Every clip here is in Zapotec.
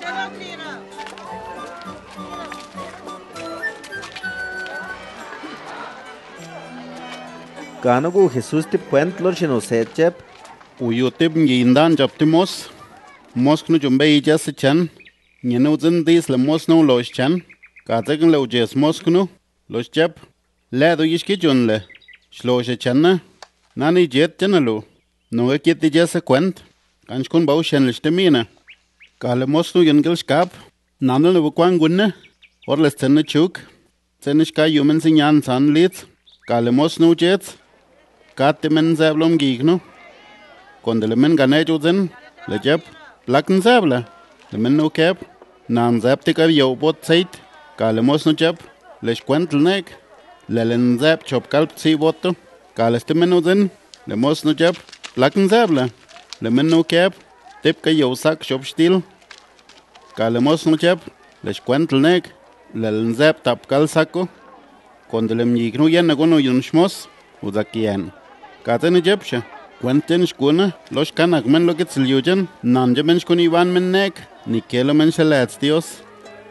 Ganagu Jesús te puent lo chino sechep. Uyutip yindan japtimos. Mosknu jumbei jas chan. Nyenu zindis le mosnu los chan. Kazegn lo jes mosknu. Los jap. Ledo yishki junle. Shloshe channa. Nani jet janalu. No ekit jas kwent. Kanskun bau shenlishtemina. Kale mosnu yengel skap. Nanel no kwang gunne. Orles tenne chuk. Zenishka yumen sinyan san lit. Kale mosnu jet. Katimen zablom gigno. Kondelemen ganejuzen. Le jap. Plakken zable. Le men no kep. Nan zaptik av yo bot zeit. Kale mosnu jap. Les kwentelnek. Lelen zap chop kalp si boto. Kale stemenozen. Le mosnu jap. Plakken zable. Le men no kep. Tip ka yo sak chop stil. Kale mosnu jap. Les kwentelnek. Lelen zap tap kal sako. Kondelem yigno yen nagono yun shmos. Uzakian. Katene jepsha. Quenten skuna, los kanak men lo gets liujen, nanja men skuni van men nek, nikelo men shalats dios.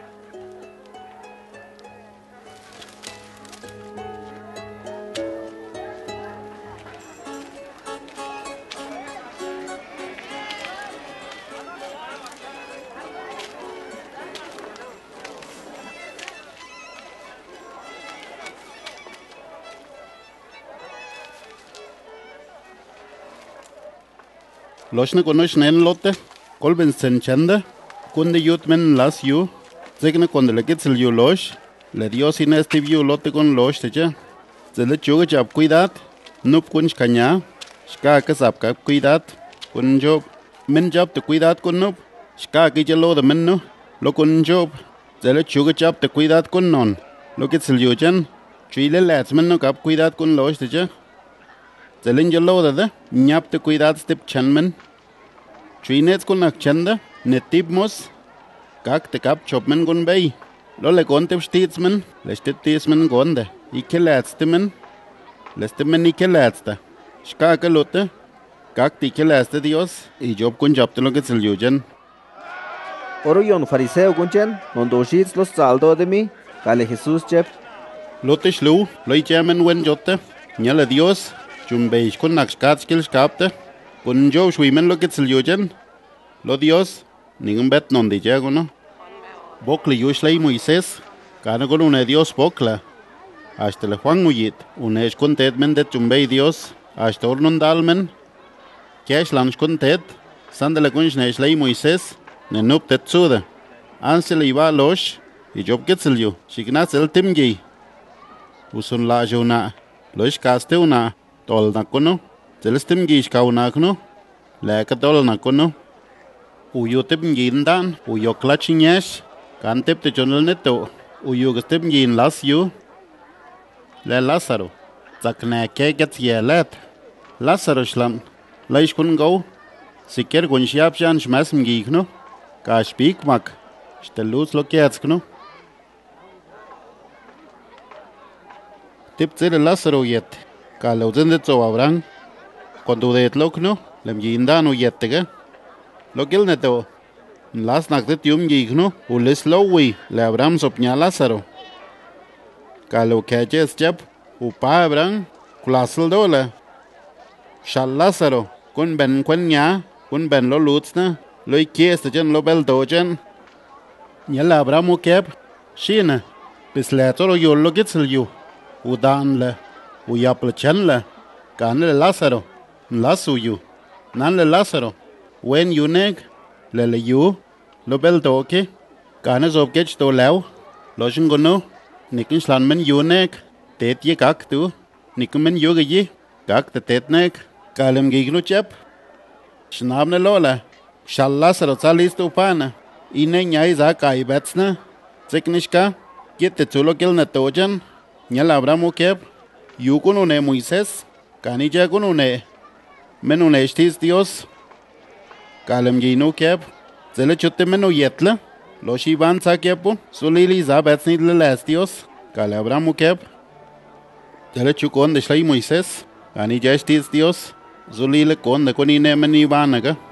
Loshne konosh nen lotte, kolben sen chanda, kunde yut men las yu, zegne konde le gets liu losh, le dios inesti view lotte kon losh teja, zele chuga jab cuidad, nup kunch kanya, shka kasap ka cuidad, kun job, men job te cuidad kun nup, shka ki jelo de men no, lo kun job, zele chuga jab te cuidad kun non, lo gets liu jan, chile lats men no kap cuidad kun losh teja. Zelen jelo de nyap te cuidad step chanmen. Trinets kun ak chanda, netip mos, kak te kap chopmen kun bay. Lo le kontep stitsmen, le stitsmen gonde. Ike lätstemen, le stemmen ike lätsta. Shka ka lotte, kak te ike lätste dios, I job kun japte lo getzel yujen. Oro yon fariseo kunchen, nondo shits los saldo de mi, kale Jesús jep. Lotte shlu, lo ichamen wen jotte, nyale dios, Jumbeish kun nakskatskil skapte, kun jo shwimen lo getzel yujen. Lo dios, ningún bet non di jago no. Bokle yushlei Moisés, kana kun une dios bokla. Hasta le Juan muyit, une es kun ted men det jumbei dios, hasta ornon dalmen. Kesh lansh kun ted, sandele kun shnei Moisés, ne nup ted sude. Ansel iba losh, I job getzel yu, shignaz el timgi. Usun la jona, losh kaste una. Tol na kuno, zelestim gish kauna kuno, leka tol na kuno. Uyutip yindan, uyoklachinyesh, kantip te chonel neto, uyugastip yin las yu. Le Lázaro, zakne ke gets yelet. Lázaro shlam, leish kun go, siker gun shiapshan shmasm gigno, ka speak mak, stelus lo kietskno. Tip zere Lázaro yet. Kale uzendet so Abraham, cuando det lokno, lem yindan u yettega. Lokil neto, las nakdet yum yigno, ulis lowi, le Abraham sopnya Lázaro. Kale u keches jep, upa Abraham, kulasel dole. Shal Lázaro, kun ben kwenya, kun ben lo lutzna, lo ikies tejen lo bel dojen. Nyel Abraham u kep, shine, bis letoro yollo gitsel yu, udan le. Uyapla chanla, kanle Lázaro, lasu yu, nanle Lázaro, wen yunek, lele yu, lo bel toke, kane zopkech to lew, loshin gono, nikin shlanmen yunek, tet ye kak tu, nikumen yuge ye, kak te tetnek, kalem gigno chep, shnabne lola, shal Lázaro salisto pana, ine nyai za kai betsna, tseknishka, kiete chulo kilne tojan, nyal Abraham kep, Yu kun une Moisés, kanija kun une, men une estis dios, kalem gino kep, zele chutte men uyetle, lo shivan sa kepu, sulili za betsnid le les dios, kale Abraham kep, zele chukon de shlai Moisés, kanija estis dios, zulile kon de konine men ivanaga.